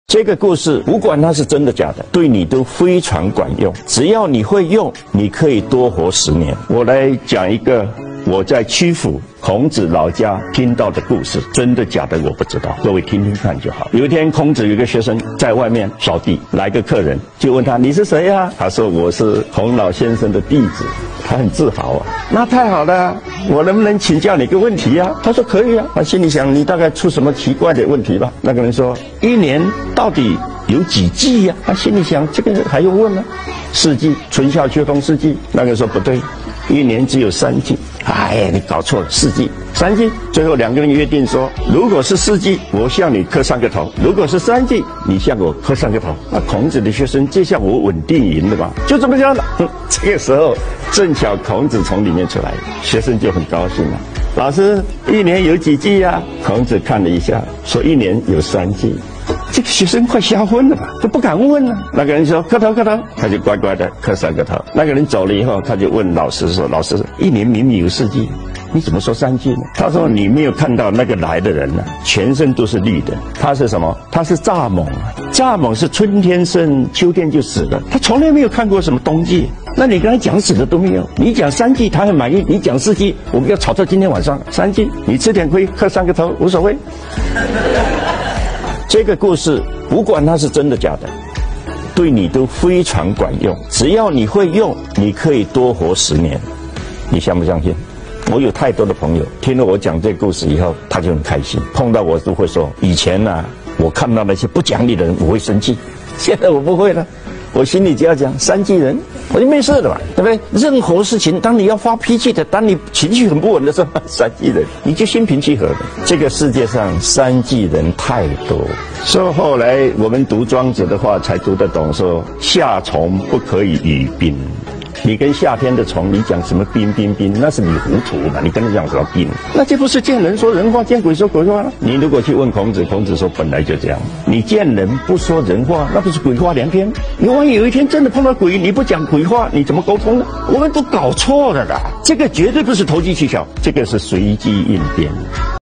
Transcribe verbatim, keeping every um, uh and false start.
这个故事不管它是真的假的，对你都非常管用。只要你会用，你可以多活十年。我来讲一个我在曲阜孔子老家听到的故事，真的假的我不知道，各位听听看就好。有一天，孔子有一个学生在外面扫地，来个客人就问他：“你是谁呀？”他说：“我是孔老先生的弟子。”他很自豪啊，那太好了，我能不能请教你个问题呀？他说可以啊。他心里想，你大概出什么奇怪的问题吧？那个人说，一年到底有几季呀？他心里想，这个还用问吗？四季，春夏秋冬四季。那个人说不对，一年只有三季。哎呀，你搞错了，四季，三季。最后两个人约定说，如果是四季，我向你磕三个头；如果是三季，你向我磕三个头。那孔子的学生就像我稳定赢了吧？就这么样的。这个时候正巧孔子从里面出来，学生就很高兴了。老师，一年有几季呀？孔子看了一下，说一年有三季。这个学生快吓昏了吧，都不敢问了。那个人说磕头磕头，他就乖乖的磕三个头。那个人走了以后，他就问老师说：“老师，一年明明有四季，你怎么说三季呢？”他说：“你没有看到那个来的人呢、啊，全身都是绿的。他是什么？他是蚱蜢啊！蚱蜢是春天生，秋天就死了。他从来没有看过什么冬季。那你跟他讲死的都没有，你讲三季他很满意，你讲四季，我们要吵到今天晚上。三季你吃点亏，磕三个头无所谓。”这个故事不管它是真的假的，对你都非常管用。只要你会用，你可以多活十年。你相不相信？我有太多的朋友听了我讲这个故事以后，他就很开心。碰到我都会说，以前呢、啊，我看到那些不讲理的人，我会生气。现在我不会了，我心里只要讲三季人，我就没事了嘛，对不对？任何事情，当你要发脾气的，当你情绪很不稳的时候，三季人你就心平气和的。这个世界上三季人太多，所以后来我们读庄子的话，才读得懂说夏虫不可以语冰。你跟夏天的虫，你讲什么冰冰冰，那是你糊涂嘛？你跟他讲什么冰，那这不是见人说人话，见鬼说鬼话了。你如果去问孔子，孔子说本来就这样。你见人不说人话，那不是鬼话连篇？你万一有一天真的碰到鬼，你不讲鬼话，你怎么沟通呢？我们都搞错了啦，这个绝对不是投机取巧，这个是随机应变。